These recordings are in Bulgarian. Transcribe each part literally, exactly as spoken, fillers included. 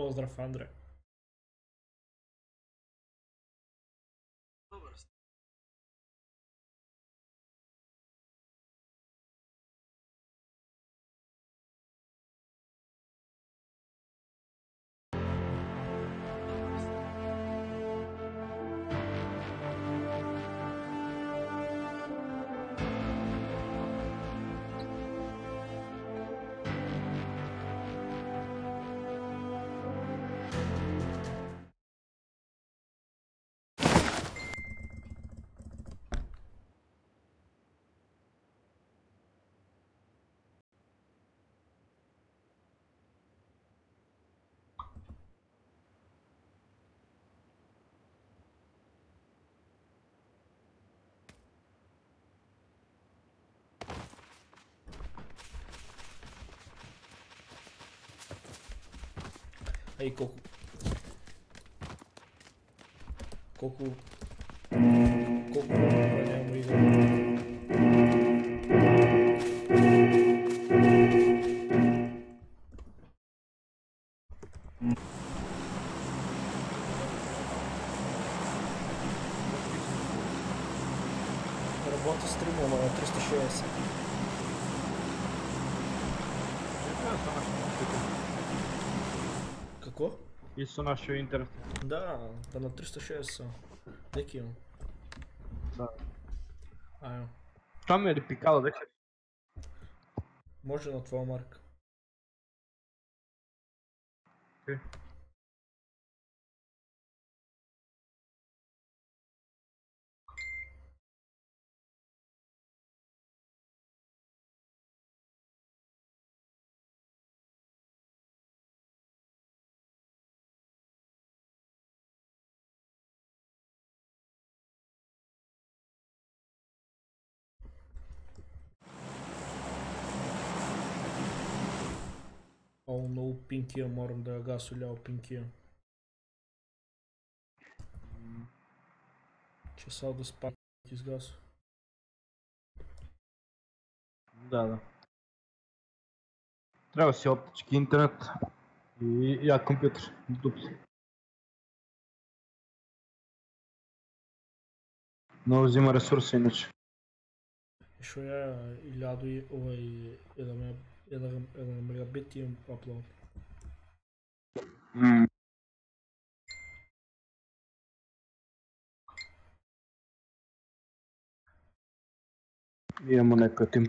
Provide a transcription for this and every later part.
Pozdrav Andre. Ей, колко... Колко... Колко време няма игра. Работа стрима на триста шейсет. Какво? И са нашия интернет. Да, да на триста шейсет са. Деки имам. Да. Айо. Там е ли пикала, дека? Може на твоя марка. Окей. О, много пинкия, морам да я гасо ляво пинкия. Че сега да спа изгасо. Да, да. Трябва си оптички интернет и я компютър. Дупси. Много взима ресурси иначе. И шо я и лядо и ovaj jedan jedan jedan megabit имам upload. Mm. Имamo neko tim.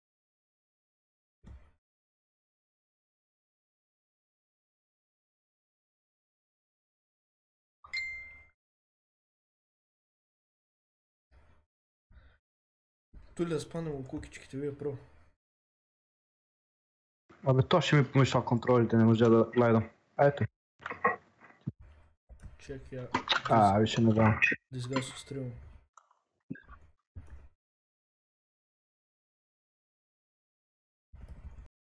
Тули да спанем кукичките, вие про. Абе, то ще ми помешал контролите, не можа да гледам. А ето. Чек я. А, виж не да. Да изгасо стрима.